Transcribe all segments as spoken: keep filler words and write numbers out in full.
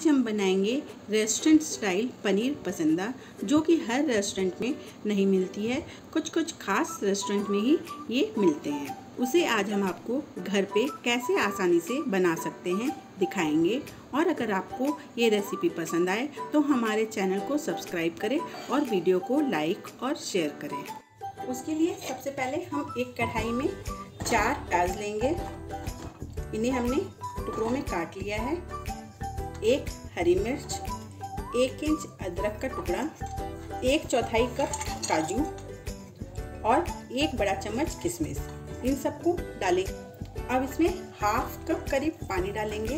आज हम बनाएंगे रेस्टोरेंट स्टाइल पनीर पसंदा, जो कि हर रेस्टोरेंट में नहीं मिलती है। कुछ कुछ खास रेस्टोरेंट में ही ये मिलते हैं। उसे आज हम आपको घर पे कैसे आसानी से बना सकते हैं दिखाएंगे। और अगर आपको ये रेसिपी पसंद आए तो हमारे चैनल को सब्सक्राइब करें और वीडियो को लाइक और शेयर करें। उसके लिए सबसे पहले हम एक कढ़ाई में चार प्याज लेंगे। इन्हें हमने टुकड़ों में काट लिया है। एक हरी मिर्च, एक इंच अदरक का टुकड़ा, एक चौथाई कप काजू और एक बड़ा चम्मच किशमिश, इन सबको डालें। अब इसमें हाफ कप करीब पानी डालेंगे।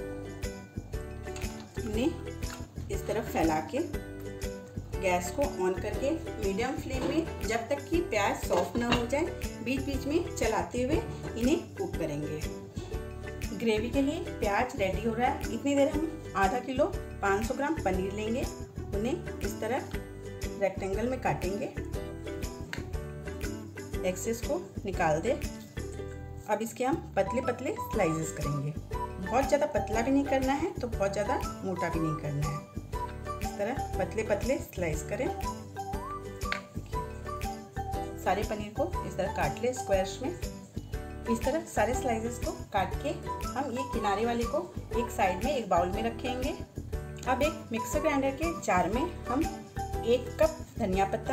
इन्हें इस तरफ फैला के गैस को ऑन करके मीडियम फ्लेम में जब तक कि प्याज सॉफ्ट ना हो जाए बीच बीच में चलाते हुए इन्हें कुक करेंगे। ग्रेवी के लिए प्याज रेडी हो रहा है। इतनी देर हम आधा किलो पाँच सौ ग्राम पनीर लेंगे। उन्हें इस तरह रेक्टेंगल में काटेंगे। एक्सेस को निकाल दे। अब इसके हम पतले पतले स्लाइसेस करेंगे। बहुत ज़्यादा पतला भी नहीं करना है तो बहुत ज़्यादा मोटा भी नहीं करना है। इस तरह पतले पतले स्लाइस करें। सारे पनीर को इस तरह काट ले स्क्वायर्स में। इस तरह सारे स्लाइसेस को काट के हम ये किनारे वाले को एक साइड में एक बाउल में रखेंगे। अब एक मिक्सर ग्राइंडर के जार में हम एक कप धनिया पत्ता,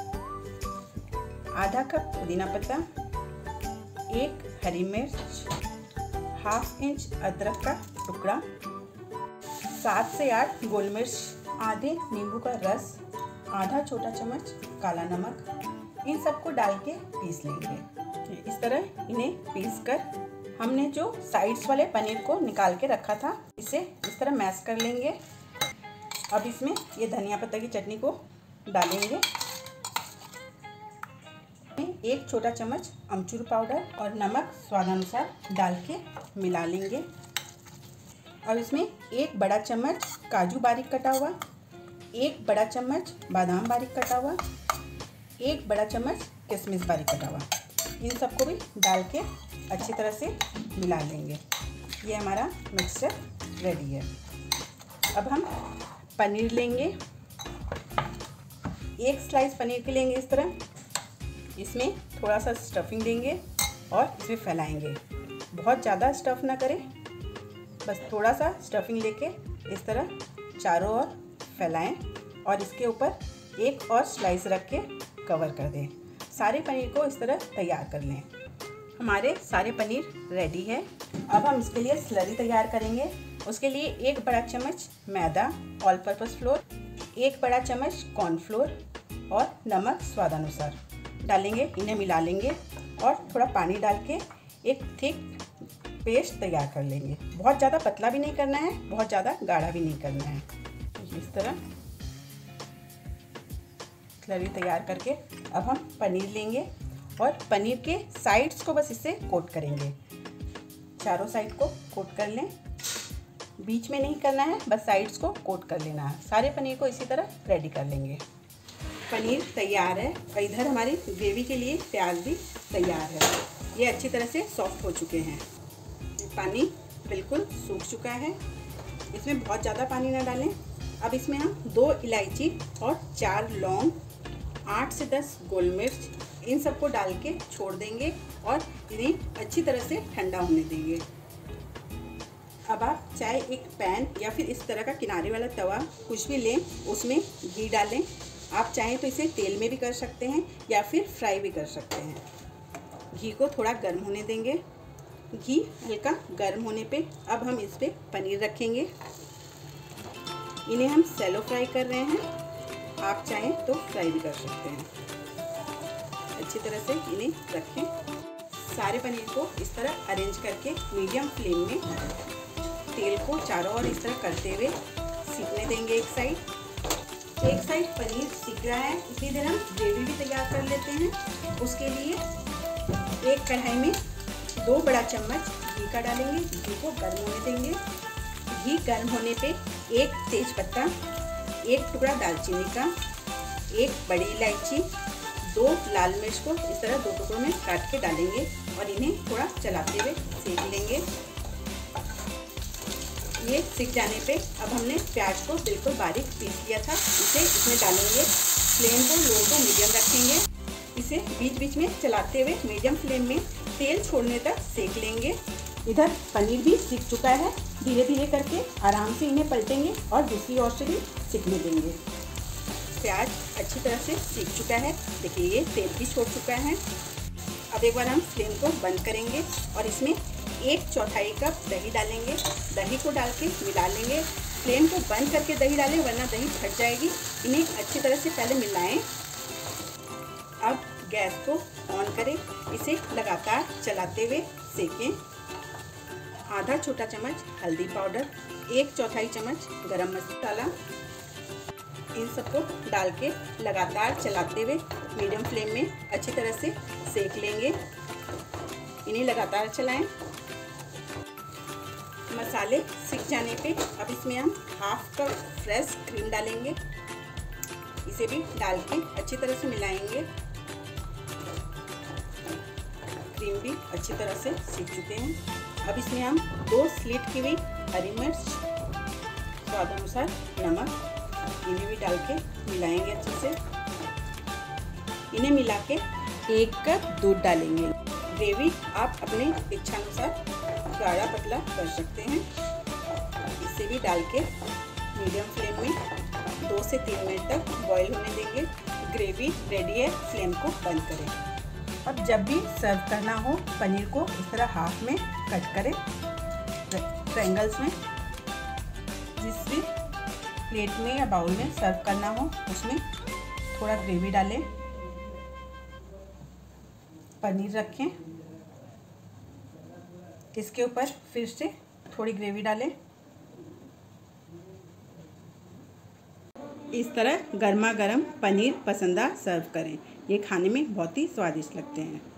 आधा कप पुदीना पत्ता, एक हरी मिर्च, हाफ इंच अदरक का टुकड़ा, सात से आठ गोल मिर्च, आधे नींबू का रस, आधा छोटा चम्मच काला नमक, इन सबको डाल के पीस लेंगे। इस तरह इन्हें पीस कर हमने जो साइड्स वाले पनीर को निकाल के रखा था इसे इस तरह मैश कर लेंगे। अब इसमें ये धनिया पत्ता की चटनी को डालेंगे। एक छोटा चम्मच अमचूर पाउडर और नमक स्वादानुसार डाल के मिला लेंगे। अब इसमें एक बड़ा चम्मच काजू बारीक कटा हुआ, एक बड़ा चम्मच बादाम बारीक कटा हुआ, एक बड़ा चम्मच किशमिश बारीक कटा हुआ, इन सबको भी डाल के अच्छी तरह से मिला लेंगे। ये हमारा मिक्सचर रेडी है। अब हम पनीर लेंगे। एक स्लाइस पनीर के लेंगे इस तरह। इसमें थोड़ा सा स्टफिंग देंगे और इसमें फैलाएंगे। बहुत ज़्यादा स्टफ़ ना करें, बस थोड़ा सा स्टफिंग लेके इस तरह चारों ओर फैलाएं और इसके ऊपर एक और स्लाइस रख के कवर कर दें। सारे पनीर को इस तरह तैयार कर लें। हमारे सारे पनीर रेडी है। अब हम इसके लिए स्लरी तैयार करेंगे। उसके लिए एक बड़ा चम्मच मैदा ऑल पर्पस फ्लोर, एक बड़ा चम्मच कॉर्नफ्लोर और नमक स्वादानुसार डालेंगे। इन्हें मिला लेंगे और थोड़ा पानी डाल के एक थिक पेस्ट तैयार कर लेंगे। बहुत ज़्यादा पतला भी नहीं करना है, बहुत ज़्यादा गाढ़ा भी नहीं करना है। इस तरह स्लरी तैयार करके अब हम पनीर लेंगे और पनीर के साइड्स को बस इससे कोट करेंगे। चारों साइड को कोट कर लें। बीच में नहीं करना है, बस साइड्स को कोट कर लेना है। सारे पनीर को इसी तरह रेडी कर लेंगे। पनीर तैयार है और इधर हमारी ग्रेवी के लिए प्याज भी तैयार है। ये अच्छी तरह से सॉफ्ट हो चुके हैं। पानी बिल्कुल सूख चुका है। इसमें बहुत ज़्यादा पानी ना डालें। अब इसमें हम दो इलायची और चार लौंग, आठ से दस गोल मिर्च, इन सबको डाल के छोड़ देंगे और इन्हें अच्छी तरह से ठंडा होने देंगे। अब आप चाहे एक पैन या फिर इस तरह का किनारे वाला तवा कुछ भी लें, उसमें घी डालें। आप चाहें तो इसे तेल में भी कर सकते हैं या फिर फ्राई भी कर सकते हैं। घी को थोड़ा गर्म होने देंगे। घी हल्का गर्म होने पे अब हम इस पर पनीर रखेंगे। इन्हें हम सैलो फ्राई कर रहे हैं। आप चाहें तो फ्राई भी कर सकते हैं। अच्छी तरह से इन्हें रखें। सारे पनीर को इस तरह अरेंज करके मीडियम फ्लेम में तेल को चारों ओर इस तरह करते हुए सीखने देंगे। एक साइड एक साइड पनीर सीख रहा है, इतनी देर हम ग्रेवी भी तैयार कर लेते हैं। उसके लिए एक कढ़ाई में दो बड़ा चम्मच घी का डालेंगे। घी को गर्म होने देंगे। घी गर्म होने पे एक तेज पत्ता, एक टुकड़ा दालचीनी का, एक बड़ी इलायची, दो लाल मिर्च को इस तरह दो टुकड़ों में काट के डालेंगे और इन्हें थोड़ा चलाते हुए सेक लेंगे। ये सिक जाने पे अब हमने प्याज को बिल्कुल बारीक पीस लिया था, इसे इसमें डालेंगे। फ्लेम को लो टू मीडियम रखेंगे। इसे बीच बीच में चलाते हुए मीडियम फ्लेम में तेल छोड़ने तक सेक लेंगे। इधर पनीर भी सीख चुका है। धीरे धीरे करके आराम से इन्हें पलटेंगे और दूसरी ओर से भी सीखने देंगे। प्याज अच्छी तरह से सीख चुका है। देखिए ये तेल भी छोड़ चुका है। अब एक बार हम फ्लेम को बंद करेंगे और इसमें एक चौथाई कप दही डालेंगे। दही को डाल के मिला लेंगे। फ्लेम को बंद करके दही डालें वरना दही फट जाएगी। इन्हें अच्छी तरह से पहले मिलाएं। अब गैस को ऑन करें। इसे लगातार चलाते हुए सेकें। आधा छोटा चम्मच हल्दी पाउडर, एक चौथाई चम्मच गरम मसाला, इन सबको डाल के लगातार चलाते हुए मीडियम फ्लेम में अच्छी तरह से सेक लेंगे। इन्हें लगातार चलाएं। मसाले सीख जाने पे अब इसमें हम हाफ कप फ्रेश क्रीम डालेंगे। इसे भी डाल के अच्छी तरह से मिलाएंगे। क्रीम भी अच्छी तरह से सीख चुके हैं। अब इसमें हम दो स्लिट की हुई हरी मिर्च, स्वाद अनुसार नमक, इन्हें भी डाल के मिलाएंगे अच्छे से। इन्हें मिला के एक कप दूध डालेंगे। ग्रेवी आप अपने इच्छानुसार गाढ़ा पतला कर सकते हैं। इसे भी डाल के मीडियम फ्लेम में दो से तीन मिनट तक बॉईल होने देंगे। ग्रेवी रेडी है। फ्लेम को बंद करें। अब जब भी सर्व करना हो पनीर को इस तरह हाफ में कट करें ट्रायंगल्स में। जिस भी प्लेट में या बाउल में सर्व करना हो उसमें थोड़ा ग्रेवी डालें। पनीर रखें, इसके ऊपर फिर से थोड़ी ग्रेवी डालें। इस तरह गर्मा गर्म पनीर पसंदा सर्व करें। ये खाने में बहुत ही स्वादिष्ट लगते हैं।